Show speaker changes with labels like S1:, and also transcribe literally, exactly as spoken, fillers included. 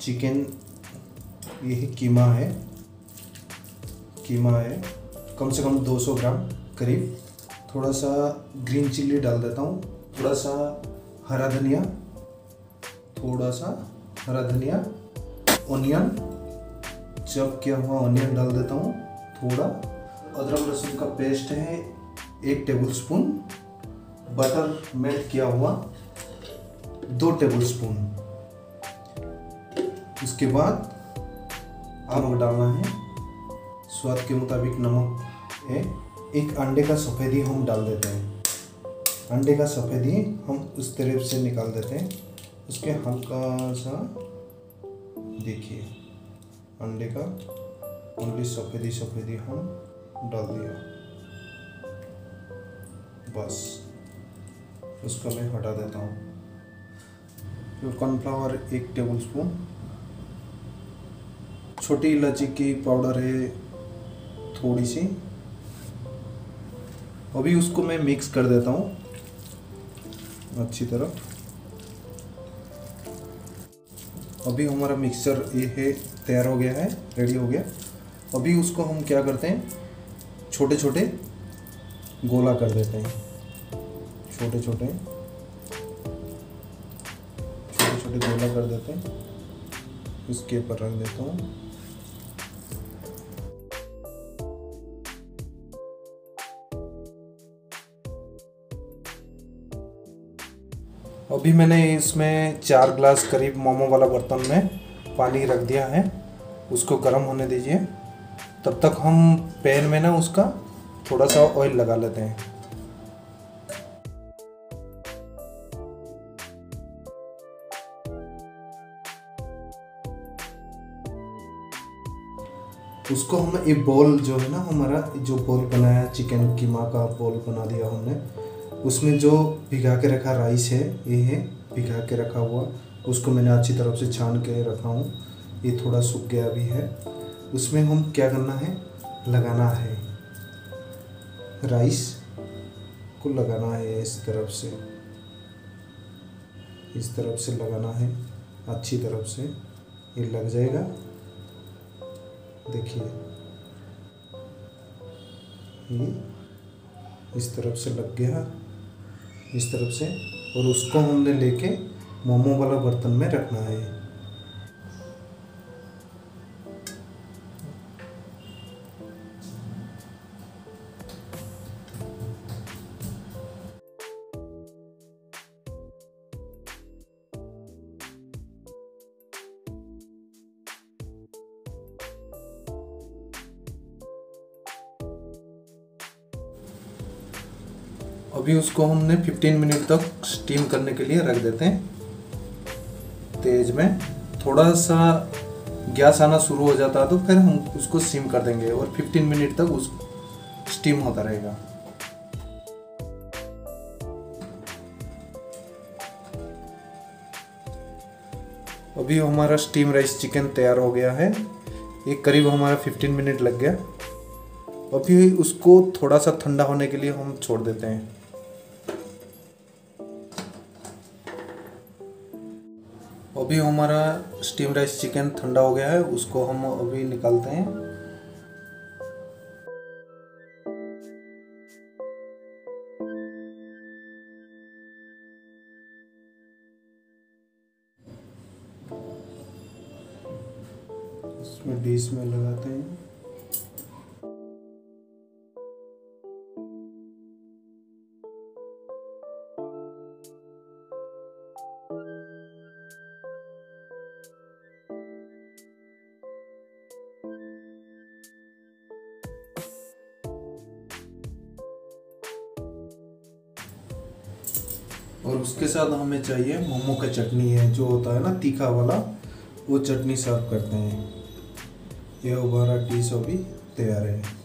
S1: Chicken, यही कीमा है, कीमा है कम से कम दो सौ ग्राम करीब। थोड़ा सा ग्रीन चिल्ली डाल देता हूँ, थोड़ा सा हरा धनिया, थोड़ा सा हरा धनिया, ऑनियन, चॉप किया हुआ ऑनियन डाल देता हूँ। थोड़ा अदरक लहसुन का पेस्ट है एक टेबलस्पून, बटर मेल्ट किया हुआ दो टेबलस्पून। उसके बाद नमक डालना है, स्वाद के मुताबिक नमक है। एक अंडे का सफ़ेदी हम डाल देते हैं, अंडे का सफ़ेदी हम उस तरफ से निकाल देते हैं। उसके हल्का सा देखिए अंडे का ओनली सफ़ेदी सफ़ेदी हम डाल दिया, बस उसको मैं हटा देता हूँ। फिर कॉर्नफ्लावर एक टेबलस्पून, छोटी इलायची की पाउडर है थोड़ी सी। अभी उसको मैं मिक्स कर देता हूँ अच्छी तरह। अभी हमारा मिक्सचर ये है तैयार हो गया है, रेडी हो गया। अभी उसको हम क्या करते हैं, छोटे छोटे गोला कर देते हैं, छोटे छोटे छोटे छोटे गोला कर देते हैं। इसके ऊपर रख देता हूँ। अभी मैंने इसमें चार ग्लास करीब मोमो वाला बर्तन में पानी रख दिया है, उसको गर्म होने दीजिए। तब तक हम पैन में ना उसका थोड़ा सा ऑयल लगा लेते हैं। उसको हम एक बोल जो है ना, हमारा जो बोल बनाया चिकन कीमा का बोल बना दिया हमने, उसमें जो भिगा के रखा राइस है, ये है भिगा के रखा हुआ, उसको मैंने अच्छी तरह से छान के रखा हूँ। ये थोड़ा सूख गया भी है। उसमें हम क्या करना है, लगाना है राइस को, लगाना है इस तरफ से, इस तरफ से लगाना है अच्छी तरफ से। ये लग जाएगा, देखिए ये इस तरफ से लग गया, इस तरफ से। और उसको हमने लेके मोमो वाला बर्तन में रखना है। अभी उसको हमने पंद्रह मिनट तक स्टीम करने के लिए रख देते हैं तेज में। थोड़ा सा गैस आना शुरू हो जाता है तो फिर हम उसको सिम कर देंगे और पंद्रह मिनट तक उस स्टीम होता रहेगा। अभी हमारा स्टीम राइस चिकन तैयार हो गया है। एक करीब हमारा पंद्रह मिनट लग गया। अभी उसको थोड़ा सा ठंडा होने के लिए हम छोड़ देते हैं। अभी हमारा स्टीम राइस चिकन ठंडा हो गया है, उसको हम अभी निकालते हैं। इसमें डिश में लगाते हैं। और उसके साथ हमें चाहिए मोमो का चटनी है, जो होता है ना तीखा वाला, वो चटनी सर्व करते हैं। ये हमारा डिश अभी तैयार है।